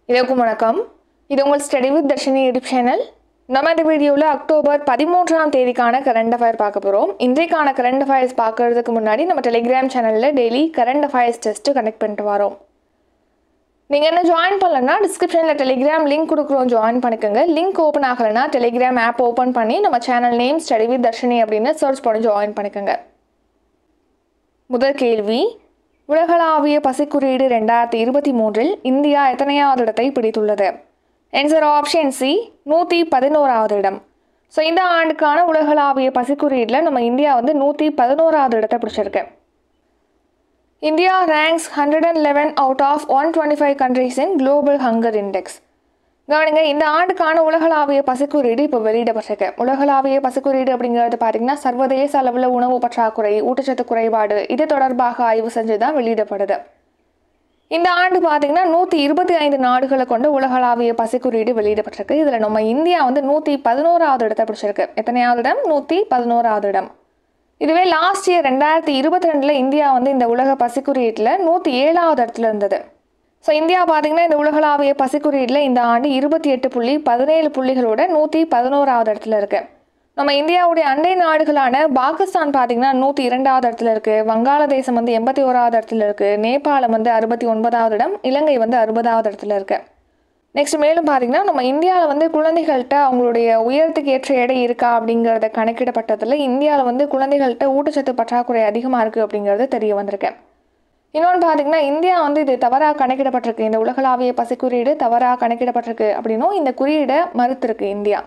இதற்கும் வணக்கம். இது உங்கள் study with Darshini YouTube channel. நம்ம இந்த வீடியோவில் அக்டோபர் 13ஆம் தேதிக்கான கரண்ட் அஃபயர் பார்க்க போகிறோம். இன்றைக்கான கரண்ட் அஃபயர்ஸ் பார்க்கறதுக்கு முன்னாடி நம்ம டெலிகிராம் சேனலில் daily current affairs test connect பண்ணிட்டு வரோம். நீங்கள் என்ன ஜாயின் பண்ணலன்னா டிஸ்கிரிப்ஷனில் டெலிகிராம் லிங்க் கொடுக்குறோம், ஜாயின் பண்ணிக்கோங்க. லிங்க் ஓப்பன் ஆகலைன்னா டெலிகிராம் ஆப் ஓப்பன் பண்ணி நம்ம channel name study with Darshini அப்படின்னு சர்ச் பண்ணி ஜாயின் பண்ணிக்கோங்க. முதல் கேள்வி, உலகளாவிய பசிக்குறியீடு 2023 இந்தியா எத்தனையாவது இடத்தை பிடித்துள்ளது? ஆன்சர் ஆப்ஷன் சி, 111வது இடம். ஸோ இந்த ஆண்டுக்கான உலகளாவிய பசிக்குறியீடில் நம்ம இந்தியா 111வது இடத்தை பிடிச்சிருக்கு. India ranks 111 out of 125 countries in global hunger index. கவனிங்க, இந்த ஆண்டுக்கான உலகளாவிய பசிக்குறியீடு இப்போ வெளியிடப்பட்டிருக்கு. உலகளாவிய பசிக்குறியீடு அப்படிங்கிறது பார்த்தீங்கன்னா சர்வதேச அளவில் உணவு பற்றாக்குறை, ஊட்டச்சத்து குறைபாடு இது தொடர்பாக ஆய்வு செஞ்சு தான் வெளியிடப்படுது. இந்த ஆண்டு பார்த்தீங்கன்னா 125 நாடுகளை கொண்ட உலகளாவிய பசிக்குறியீடு வெளியிடப்பட்டிருக்கு. இதில் நம்ம இந்தியா 111வது இடத்தை பிடிச்சிருக்கு. எத்தனையாவது இடம்? 111வது இடம். இதுவே லாஸ்ட் இயர் 2022 இந்தியா இந்த உலக பசிக்குறியீட்டில் 107வது இடத்துல இருந்தது. ஸோ இந்தியா பார்த்தீங்கன்னா இந்த உலகளாவிய பசிக்குறியீட்டில் இந்த ஆண்டு 28.17 புள்ளிகளோட 111வது இடத்துல இருக்குது. நம்ம இந்தியாவுடைய அண்டை நாடுகளான பாகிஸ்தான் பார்த்தீங்கன்னா 102வது இடத்துல இருக்குது. வங்காளதேசம் 81வது இடத்துல இருக்குது. நேபாளம் 69வது இடம். இலங்கை 60வது இடத்துல இருக்குது. நெக்ஸ்ட் மேலும் பார்த்தீங்கன்னா நம்ம இந்தியாவில் குழந்தைகள்கிட்ட அவங்களுடைய உயரத்துக்கு ஏற்ற எடை இருக்கா அப்படிங்கிறத கணக்கிடப்பட்டதில் இந்தியாவில் குழந்தைகள்கிட்ட ஊட்டச்சத்து பற்றாக்குறை அதிகமாக இருக்குது அப்படிங்கிறது தெரிய வந்திருக்கு. இன்னொன்று பார்த்தீங்கன்னா இந்தியா இது தவறாக கணக்கிடப்பட்டிருக்கு. இந்த உலகளாவிய பசிக்குறியீடு தவறாக கணக்கிடப்பட்டிருக்கு அப்படின்னும் இந்த குறியீடை மறுத்திருக்கு இந்தியா.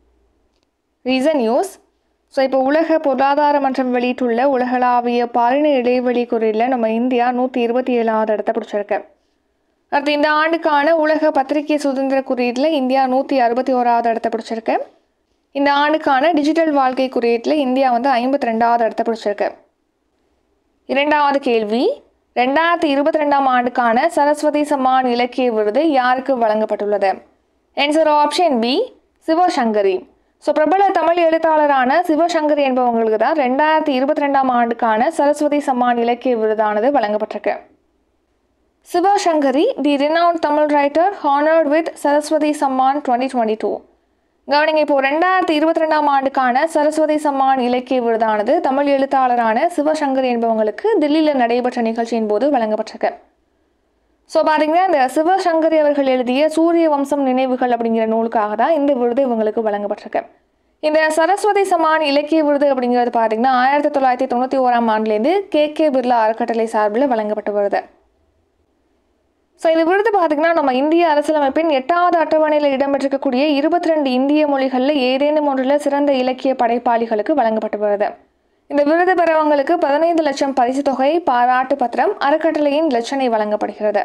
Recent news. ஸோ இப்போ உலக பொருளாதார மன்றம் வெளியிட்டுள்ள உலகளாவிய பாலின இடைவெளி குறியீடில் நம்ம இந்தியா 127வது இடத்தை பிடிச்சிருக்கு. அடுத்து இந்த ஆண்டுக்கான உலக பத்திரிகை சுதந்திர குறியீட்டில் இந்தியா 161வது இடத்தை பிடிச்சிருக்கு. இந்த ஆண்டுக்கான டிஜிட்டல் வாழ்க்கை குறியீட்டில் இந்தியா 52வது இடத்தை பிடிச்சிருக்கு. இரண்டாவது கேள்வி, 2022ஆம் ஆண்டுக்கான சரஸ்வதி சம்மான் இலக்கிய விருது யாருக்கு வழங்கப்பட்டுள்ளது? Answer option B, Sivasankari. So பிரபல தமிழ் எழுத்தாளரான சிவசங்கரி என்பவங்களுக்கு தான் 2022ஆம் ஆண்டுக்கான சரஸ்வதி சம்மான் இலக்கிய விருதானது வழங்கப்பட்டிருக்கு. Sivasankari, the renowned Tamil writer honoured with Saraswati Samman 2022. கவனிங்க, இப்போ 2022ஆம் ஆண்டுக்கான சரஸ்வதி சம்மான் இலக்கிய விருதானது தமிழ் எழுத்தாளரான சிவசங்கரி என்பவங்களுக்கு தில்லியில் நடைபெற்ற நிகழ்ச்சியின் போது வழங்கப்பட்டிருக்கு. ஸோ பார்த்தீங்கன்னா இந்த சிவசங்கரி அவர்கள் எழுதிய சூரிய வம்சம் நினைவுகள் அப்படிங்கிற நூலுக்காக தான் இந்த விருது இவங்களுக்கு வழங்கப்பட்டிருக்கு. இந்த சரஸ்வதி சம்மான் இலக்கிய விருது அப்படிங்கிறது பார்த்தீங்கன்னா 1991ஆம் ஆண்டுலேருந்து கே பிர்லா அறக்கட்டளை சார்பில் வழங்கப்பட்டு வருது. ஸோ இந்த விருது பார்த்திங்கன்னா நம்ம இந்திய அரசியலமைப்பின் 8வது அட்டவணையில் இடம்பெற்றிருக்கக்கூடிய 22 இந்திய மொழிகளில் ஏதேனும் ஒன்றில் சிறந்த இலக்கிய படைப்பாளிகளுக்கு வழங்கப்பட்டு வருது. இந்த விருது பெறவங்களுக்கு 15 லட்சம் பரிசு தொகை, பாராட்டு பத்திரம், அறக்கட்டளையின் லட்சணை வழங்கப்படுகிறது.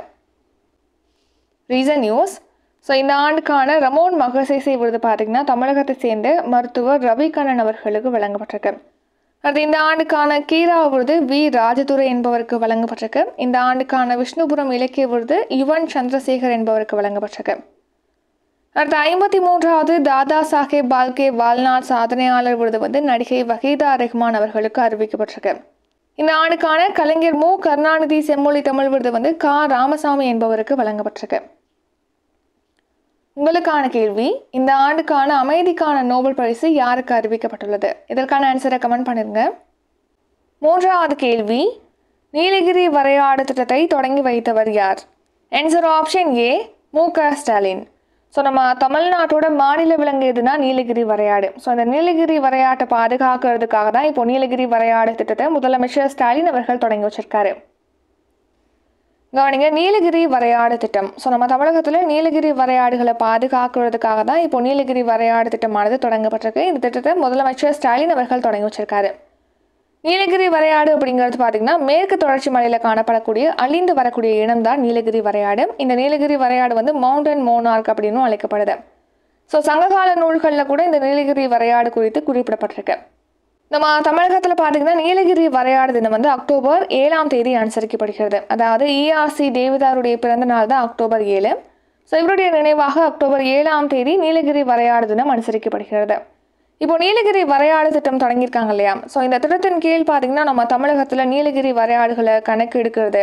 Reason news. ஸோ இந்த ஆண்டுக்கான ரமோன் மகசேசே விருது பார்த்திங்கன்னா தமிழகத்தை சேர்ந்த மருத்துவர் ரவிகண்ணன் அவர்களுக்கு வழங்கப்பட்டிருக்கு. அது இந்த ஆண்டுக்கான கீரா விருது வி ராஜதுரை என்பவருக்கு வழங்கப்பட்டிருக்கு. இந்த ஆண்டுக்கான விஷ்ணுபுரம் இலக்கிய விருது யுவன் சந்திரசேகர் என்பவருக்கு வழங்கப்பட்டிருக்கு. அடுத்த 53வது தாதா சாஹேப் பால்கே வாழ்நாள் சாதனையாளர் விருது நடிகை வஹீதா ரெஹ்மான் அவர்களுக்கு அறிவிக்கப்பட்டிருக்கு. இந்த ஆண்டுக்கான கலைஞர் மு கருணாநிதி செம்மொழி தமிழ் விருது கா ராமசாமி என்பவருக்கு வழங்கப்பட்டிருக்கு. உங்களுக்கான கேள்வி, இந்த ஆண்டுக்கான அமைதிக்கான நோபல் பரிசு யாருக்கு அறிவிக்கப்பட்டுள்ளது? இதற்கான ஆன்சரை கமெண்ட் பண்ணிருங்க. மூன்றாவது கேள்வி, நீலகிரி வரையாடு திட்டத்தை தொடங்கி வைத்தவர் யார்? ஆன்சர் ஆப்ஷன் ஏ, மு.க. ஸ்டாலின். ஸோ நம்ம தமிழ்நாட்டோட மாநில விலங்கு எதுனா நீலகிரி வரையாடு. ஸோ அந்த நீலகிரி வரையாட்டை பாதுகாக்கிறதுக்காக தான் இப்போ நீலகிரி வரையாடு திட்டத்தை முதலமைச்சர் ஸ்டாலின் அவர்கள் தொடங்கி வச்சிருக்காரு. கவனிங்க, நீலகிரி வரையாடு திட்டம். ஸோ நம்ம தமிழகத்தில் நீலகிரி வரையாடுகளை பாதுகாக்கிறதுக்காக தான் இப்போ நீலகிரி வரையாடு திட்டமானது தொடங்கப்பட்டிருக்கு. இந்த திட்டத்தை முதலமைச்சர் ஸ்டாலின் அவர்கள் தொடங்கி வச்சிருக்காரு. நீலகிரி வரையாடு அப்படிங்கிறது பார்த்தீங்கன்னா மேற்கு தொடர்ச்சி மலையில் காணப்படக்கூடிய அழிந்து வரக்கூடிய இனம் தான் நீலகிரி வரையாடு. இந்த நீலகிரி வரையாடு மவுண்டன் மோனார்க் அப்படின்னு அழைக்கப்படுது. ஸோ சங்ககால நூல்களில் கூட இந்த நீலகிரி வரையாடு குறித்து குறிப்பிடப்பட்டிருக்கு. நம்ம தமிழகத்தில் பார்த்தீங்கன்னா நீலகிரி வரையாடு தினம் அக்டோபர் 7ஆம் தேதி அனுசரிக்கப்படுகிறது. அதாவது ERC தேவதாருடைய பிறந்த நாள் தான் அக்டோபர் 7. ஸோ இவருடைய நினைவாக அக்டோபர் 7ஆம் தேதி நீலகிரி வரையாடு தினம் அனுசரிக்கப்படுகிறது. இப்போ நீலகிரி வரையாடு திட்டம் தொடங்கியிருக்காங்க இல்லையா? ஸோ இந்த திட்டத்தின் கீழ் பார்த்தீங்கன்னா நம்ம தமிழகத்தில் நீலகிரி வரையாடுகளை கணக்கு எடுக்கிறது,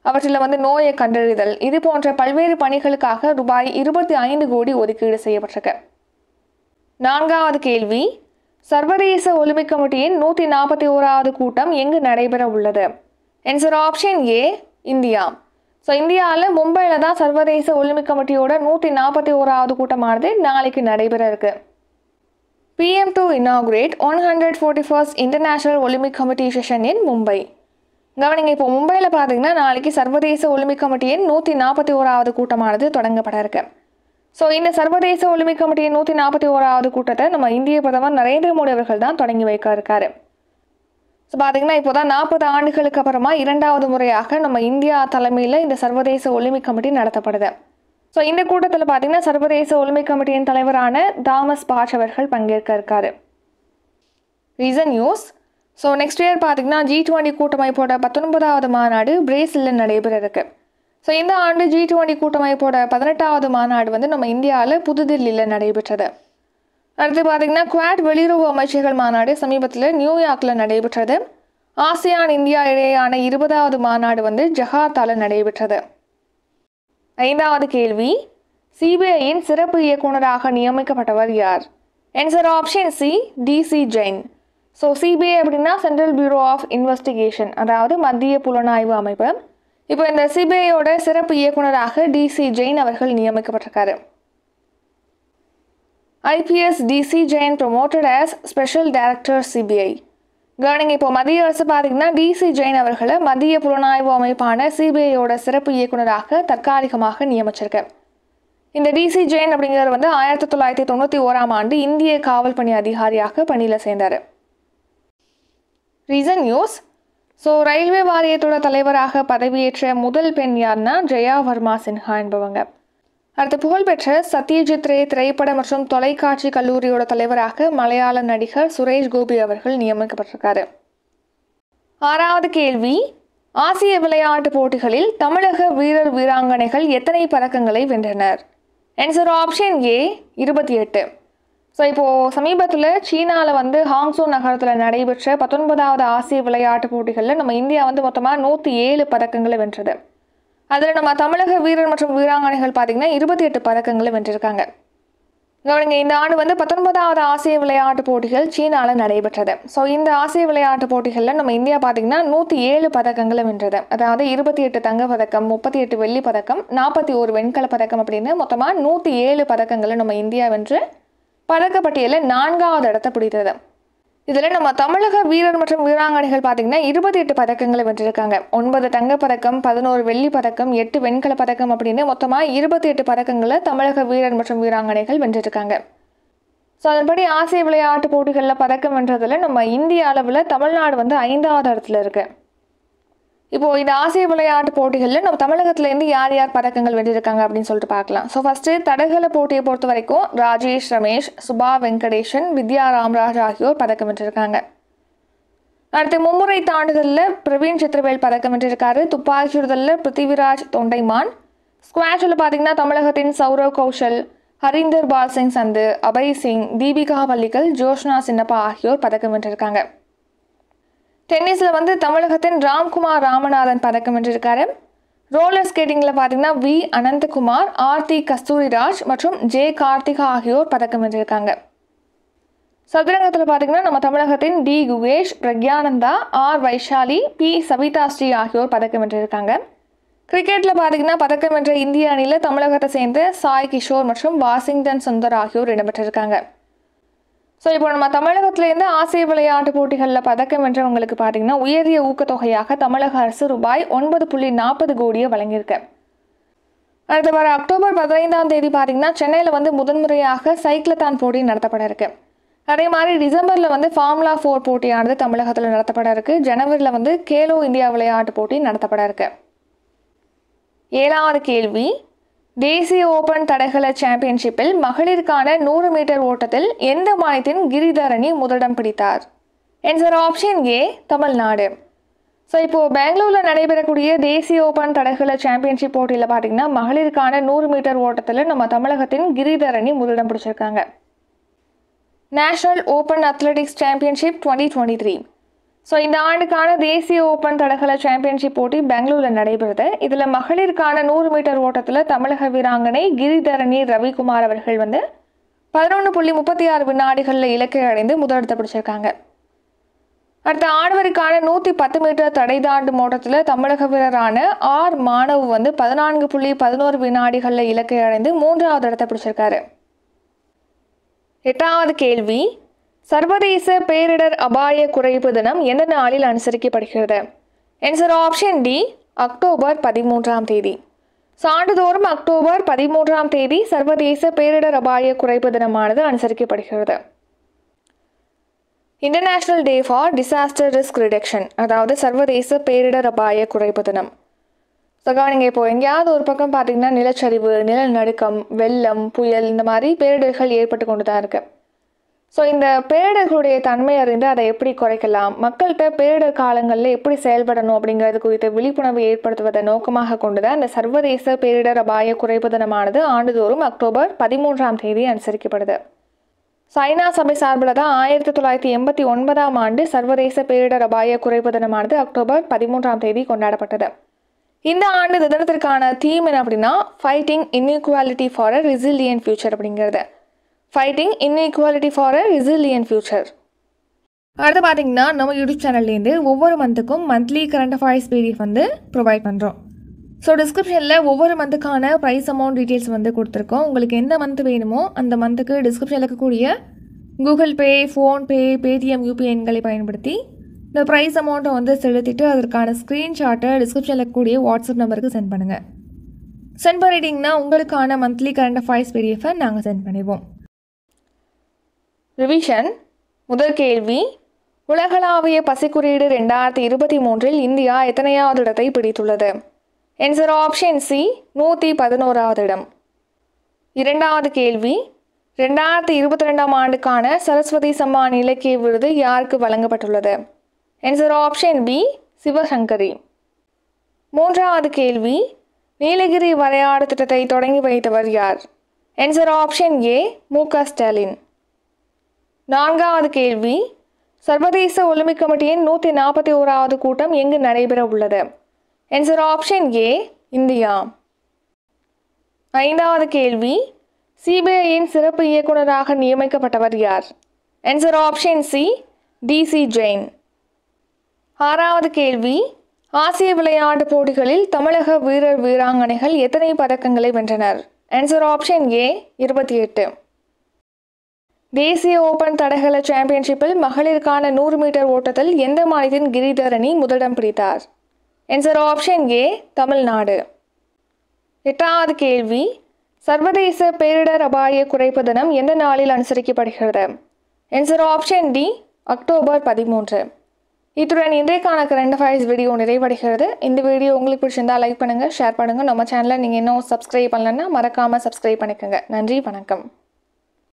அவற்றில் வந்து நோயை கண்டறிதல் இது போன்ற பல்வேறு பணிகளுக்காக ரூபாய் 25 கோடி ஒதுக்கீடு செய்யப்பட்டிருக்கு. 4வது கேள்வி, சர்வதேச ஒலிம்பிக் கமிட்டியின் 141வது கூட்டம் எங்கு நடைபெற உள்ளது? Answer option A, India. So இந்தியாவில் மும்பையில் தான் சர்வதேச ஒலிம்பிக் கமிட்டியோட 141வது கூட்டமானது நாளைக்கு நடைபெற இருக்கு. PM to inaugurate 141st International Olympic Committee session in Mumbai. கவனிங்க, இப்போ மும்பையில் பார்த்தீங்கன்னா நாளைக்கு சர்வதேச ஒலிம்பிக் கமிட்டியின் 141வது கூட்டமானது தொடங்கப்பட இருக்கு. ஸோ இந்த சர்வதேச ஒலிம்பிக் கமிட்டியின் 141வது கூட்டத்தை நம்ம இந்திய பிரதமர் நரேந்திர மோடி அவர்கள் தான் தொடங்கி வைக்க இருக்காரு. ஸோ பார்த்தீங்கன்னா இப்போ தான் 40 ஆண்டுகளுக்கு அப்புறமா 2வது முறையாக நம்ம இந்தியா தலைமையில் இந்த சர்வதேச ஒலிம்பிக் கமிட்டி நடத்தப்படுது. ஸோ இந்த கூட்டத்தில் பார்த்தீங்கன்னா சர்வதேச ஒலிம்பிக் கமிட்டியின் தலைவரான தாமஸ் பாட்ச் அவர்கள் பங்கேற்க இருக்காரு. Recent news. So next year பார்த்தீங்கன்னா G20 கூட்டமைப்போட 19வது மாநாடு பிரேசிலில் நடைபெற இருக்கு. ஸோ இந்த ஆண்டு G20 கூட்டமைப்போட 18வது மாநாடு வந்து நம்ம இந்தியாவில் புதுதில்லியில் நடைபெற்றது. அடுத்து பார்த்தீங்கன்னா குவாட் வெளியுறவு அமைச்சர்கள் மாநாடு சமீபத்தில் நியூயார்க்கில் நடைபெற்றது. ஆசியான் இந்தியா இடையேயான 20வது மாநாடு வந்து ஜகார்த்தாவில் நடைபெற்றது. 5வது கேள்வி, சிபிஐயின் சிறப்பு இயக்குநராக நியமிக்கப்பட்டவர் யார்? Answer option C, DC Jain. So CBI அப்படின்னா சென்ட்ரல் பியூரோ ஆஃப் இன்வெஸ்டிகேஷன், அதாவது மத்திய புலனாய்வு அமைப்பு. இப்போ இந்த சிபிஐயோட சிறப்பு இயக்குநராக DC ஜெயின் அவர்கள் நியமிக்கப்பட்டிருக்காரு. IPS DC Jain promoted as special director CBI. கவனிங்க, இப்போ மத்திய அரசு பார்த்தீங்கன்னா DC ஜெயின் அவர்களை மத்திய புலனாய்வு அமைப்பான சிபிஐயோட சிறப்பு இயக்குநராக தற்காலிகமாக நியமிச்சிருக்கு. இந்த DC ஜெயின் அப்படிங்கிறவர் வந்து 1991ஆம் ஆண்டு இந்திய காவல் பணி அதிகாரியாக பணியில் சேர்ந்தார். Recent news. ஸோ ரயில்வே வாரியத்தோட தலைவராக பதவியேற்ற முதல் பெண் யார்னா ஜெயா வர்மா சின்ஹா என்பவங்க. அடுத்து புகழ்பெற்ற சத்யஜித் ரே திரைப்பட மற்றும் தொலைக்காட்சி கல்லூரியோட தலைவராக மலையாள நடிகர் சுரேஷ் கோபி அவர்கள் நியமிக்கப்பட்டிருக்காரு. 6வது கேள்வி, ஆசிய விளையாட்டுப் போட்டிகளில் தமிழக வீரர் வீராங்கனைகள் எத்தனை பதக்கங்களை வென்றனர்? Answer option A, 28. ஸோ இப்போது சமீபத்தில் சீனாவில் வந்து ஹாங்சோ நகரத்தில் நடைபெற்ற 19வது ஆசிய விளையாட்டுப் போட்டிகளில் நம்ம இந்தியா வந்து மொத்தமாக 107 பதக்கங்களை வென்றது. அதில் நம்ம தமிழக வீரர் மற்றும் வீராங்கனைகள் பார்த்திங்கன்னா 28 பதக்கங்களை வென்றிருக்காங்க. கவனிங்க, இந்த ஆண்டு வந்து 19வது ஆசிய விளையாட்டுப் போட்டிகள் சீனாவில் நடைபெற்றது. ஸோ இந்த ஆசிய விளையாட்டுப் போட்டிகளில் நம்ம இந்தியா பார்த்திங்கன்னா 107 பதக்கங்களை வென்றது. அதாவது 28 தங்க பதக்கம், 38 வெள்ளி பதக்கம், 41 வெண்கல பதக்கம் அப்படின்னு மொத்தமாக 107 பதக்கங்களை நம்ம இந்தியா வென்று பதக்கப்பட்டியலில் 4வது இடத்தை பிடித்தது. இதில் நம்ம தமிழக வீரர் மற்றும் வீராங்கனைகள் பார்த்திங்கன்னா 28 பதக்கங்களை வென்றிருக்காங்க. 9 தங்கப்பதக்கம், 11 வெள்ளி பதக்கம், 8 வெண்கல பதக்கம் அப்படின்னு மொத்தமாக 28 பதக்கங்களை தமிழக வீரர் மற்றும் வீராங்கனைகள் வென்றிருக்காங்க. ஸோ அதன்படி ஆசிய விளையாட்டுப் போட்டிகளில் பதக்கம் வென்றதில் நம்ம இந்திய அளவில் தமிழ்நாடு வந்து 5வது இடத்துல இருக்கு. இப்போது இந்த ஆசிய விளையாட்டுப் போட்டிகளில் நம்ம தமிழகத்துலேருந்து யார் யார் பதக்கங்கள் வென்றிருக்காங்க அப்படின்னு சொல்லிட்டு பார்க்கலாம். ஸோ ஃபஸ்ட்டு தடகள போட்டியை பொறுத்த வரைக்கும் ராஜேஷ் ரமேஷ், சுபா வெங்கடேஷன், வித்யா ராம்ராஜ் ஆகியோர் பதக்கம் வென்றிருக்காங்க. அடுத்து மும்முறை தாண்டுதலில் பிரவீன் சித்திரவேல் பதக்கம் வென்றிருக்காரு. துப்பாக்கி சுடுதலில் பிருத்திவிராஜ் தொண்டைமான். ஸ்குவாஷில் பார்த்தீங்கன்னா தமிழகத்தின் சௌரவ் கௌஷல், ஹரிந்தர் பால் சிங் சந்து, அபய் சிங், தீபிகா பள்ளிக்கல், ஜோஷ்னா சின்னப்பா ஆகியோர் பதக்கம் வென்றிருக்காங்க. டென்னிஸில் வந்து தமிழகத்தின் ராம்குமார் ராமநாதன் பதக்கம் வென்றிருக்காரு. ரோலர் ஸ்கேட்டிங்கில் பார்த்தீங்கன்னா V அனந்தகுமார், ஆர்த்தி கஸ்தூரிராஜ் மற்றும் J கார்த்திகா ஆகியோர் பதக்கம் வென்றிருக்காங்க. சதுரங்கத்தில் பார்த்தீங்கன்னா நம்ம தமிழகத்தின் D Gukesh, Praggnanandhaa, R Vaishali, P Savitha Sri ஆகியோர் பதக்கம் வென்றிருக்காங்க. கிரிக்கெட்டில் பார்த்தீங்கன்னா பதக்கம் வென்ற இந்திய அணியில் தமிழகத்தை சேர்ந்த சாய் கிஷோர் மற்றும் வாஷிங்டன் சுந்தர் ஆகியோர் இடம்பெற்றிருக்காங்க. ஸோ இப்போ நம்ம தமிழகத்திலேருந்து ஆசிய விளையாட்டுப் போட்டிகளில் பதக்கம் வென்றவங்களுக்கு பார்த்தீங்கன்னா உயரிய ஊக்கத்தொகையாக தமிழக அரசு ரூபாய் 9.40 கோடியை வழங்கியிருக்கு. அடுத்த வர அக்டோபர் 15ஆம் தேதி பார்த்தீங்கன்னா சென்னையில் வந்து முதன்முறையாக சைக்கிளத்தான் போட்டி நடத்தப்பட இருக்கு. அதே மாதிரி டிசம்பரில் வந்து ஃபார்முலா 4 போட்டியானது தமிழகத்தில் நடத்தப்பட இருக்கு. ஜனவரியில் வந்து கேலோ இந்தியா விளையாட்டு போட்டி நடத்தப்பட இருக்கு. 7வது கேள்வி, தேசிய ஓபன் தடகள சாம்பியன்ஷிப்பில் மகளிருக்கான 100 மீட்டர் ஓட்டத்தில் எந்த மாநிலத்தின் கிரிதரணி முதலிடம் பிடித்தார்? Answer option A, Tamil Nadu. So இப்போது பெங்களூரில் நடைபெறக்கூடிய தேசிய ஓபன் தடகள சாம்பியன்ஷிப் போட்டியில் பார்த்தீங்கன்னா மகளிருக்கான 100 மீட்டர் ஓட்டத்தில் நம்ம தமிழகத்தின் கிரிதரணி முதலிடம் பிடிச்சிருக்காங்க. National open athletics championship 2023. So இந்த ஆண்டுக்கான தேசிய ஓப்பன் தடகள சாம்பியன்ஷிப் போட்டி பெங்களூரில் நடைபெறுது. இதில் மகளிருக்கான 100 மீட்டர் ஓட்டத்தில் தமிழக வீராங்கனை கிரிதரணி ரவிக்குமார் அவர்கள் 11.36 வினாடிகளில் இலக்கை அடைந்து முதலிடத்தை பிடிச்சிருக்காங்க. அடுத்த ஆடவருக்கான 110 மீட்டர் தடை தாண்டும் ஓட்டத்தில் தமிழக வீரரான ஆர் மாணவ் 14.11 வினாடிகளில் இலக்கை அடைந்து 3வது இடத்தை பிடிச்சிருக்காரு. 8வது கேள்வி, சர்வதேச பேரிடர் அபாய குறைப்பு தினம் எந்த நாளில் அனுசரிக்கப்படுகிறது? ஆன்சர் ஆப்ஷன் டி, அக்டோபர் 13ஆம் தேதி. ஆண்டுதோறும் அக்டோபர் 13ஆம் தேதி சர்வதேச பேரிடர் அபாய குறைப்பு தினமானது அனுசரிக்கப்படுகிறது. International day for disaster risk reduction, அதாவது சர்வதேச பேரிடர் அபாய குறைப்பு தினம். நீங்கள் இப்போ எங்கேயாவது ஒரு பக்கம் பார்த்தீங்கன்னா நிலச்சரிவு, நிலநடுக்கம், வெள்ளம், புயல் இந்த மாதிரி பேரிடர்கள் ஏற்பட்டு கொண்டு தான் இருக்கு. ஸோ இந்த பேரிடர்களுடைய தன்மை அறிந்து அதை எப்படி குறைக்கலாம், மக்கள்கிட்ட பேரிடர் காலங்களில் எப்படி செயல்படணும் அப்படிங்கிறது குறித்த விழிப்புணர்வு ஏற்படுத்துவதை நோக்கமாக கொண்டுதான் இந்த சர்வதேச பேரிடர் அபாய குறைப்பு தினமானது ஆண்டுதோறும் அக்டோபர் 13ஆம் தேதி அனுசரிக்கப்படுது. ஐநா சபை சார்பில் தான் 1989ஆம் ஆண்டு சர்வதேச பேரிடர் அபாய குறைப்பு தினமானது அக்டோபர் 13ஆம் தேதி கொண்டாடப்பட்டது. இந்த ஆண்டு இந்த தினத்திற்கான தீம் என்ன அப்படின்னா, fighting inequality for a resilient future அப்படிங்கிறது. Fighting inequality for a resilient future. அடுத்து பார்த்தீங்கன்னா நம்ம யூடியூப் சேனல்லேருந்து ஒவ்வொரு மந்த்துக்கும் monthly current affairs PDF provide பண்ணுறோம். ஸோ டிஸ்கிரிப்ஷனில் ஒவ்வொரு மந்த்துக்கான ப்ரைஸ் அமௌண்ட் டீட்டெயில்ஸ் கொடுத்துருக்கோம். உங்களுக்கு எந்த மந்த் வேணுமோ அந்த மந்த்துக்கு டிஸ்கிரிப்ஷனில் இருக்கக்கூடிய Google Pay, PhonePe, Paytm, UPI எண்களை பயன்படுத்தி இந்த ப்ரைஸ் அமௌண்ட்டை செலுத்திட்டு அதற்கான ஸ்க்ரீன்ஷாட்டை டிஸ்கிரிப்ஷனில் இருக்கக்கூடிய வாட்ஸ்அப் நம்பருக்கு சென்ட் பண்ணுங்கள். சென்ட் பண்ணிட்டீங்கன்னா உங்களுக்கான மந்த்லி கரண்ட் அஃபேர்ஸ் பிடிஎஃபை நாங்கள் சென்ட் பண்ணிடுவோம். ரிவிஷன். முதல் கேள்வி, உலகளாவிய பசிக்குறியீடு 2023 இந்தியா எத்தனையாவது இடத்தை பிடித்துள்ளது? ஆன்சர் ஆப்ஷன் சி, 111வது இடம். இரண்டாவது கேள்வி, 2022ஆம் ஆண்டுக்கான சரஸ்வதி சம்மான் இலக்கிய விருது யாருக்கு வழங்கப்பட்டுள்ளது? Answer option B, Sivasankari. மூன்றாவது கேள்வி, நீலகிரி வரையாடு திட்டத்தை தொடங்கி வைத்தவர் யார்? ஆன்சர் ஆப்ஷன் ஏ, மு.க. ஸ்டாலின். நான்காவது கேள்வி, சர்வதேச ஒலிம்பிக் கமிட்டியின் 141வது கூட்டம் எங்கு நடைபெற உள்ளது? Answer option A, India. ஐந்தாவது கேள்வி, சிபிஐயின் சிறப்பு இயக்குநராக நியமிக்கப்பட்டவர் யார்? Answer option C, D C. Jain. ஆறாவது கேள்வி, ஆசிய விளையாட்டுப் போட்டிகளில் தமிழக வீரர் வீராங்கனைகள் எத்தனை பதக்கங்களை வென்றனர்? Answer option A, 28. தேசிய ஓபன் தடகள சாம்பியன்ஷிப்பில் மகளிருக்கான 100 மீட்டர் ஓட்டத்தில் எந்த மாநிலத்தின் கிரிதரணி முதலிடம் பிடித்தார்? Answer option A, Tamil Nadu. எட்டாவது கேள்வி, சர்வதேச பேரிடர் அபாய குறைப்பு தினம் எந்த நாளில் அனுசரிக்கப்படுகிறது? Answer option D, October 13. இத்துடன் இன்றைக்கான கரண்ட் அஃபேர்ஸ் வீடியோ நிறைவடைகிறது. இந்த வீடியோ உங்களுக்கு பிடிச்சிருந்தால் லைக் பண்ணுங்கள், ஷேர் பண்ணுங்கள். நம்ம சேனலை நீங்கள் இன்னும் சப்ஸ்கிரைப் பண்ணலன்னா மறக்காமல் சப்ஸ்கிரைப் பண்ணிக்கோங்க. நன்றி, வணக்கம்.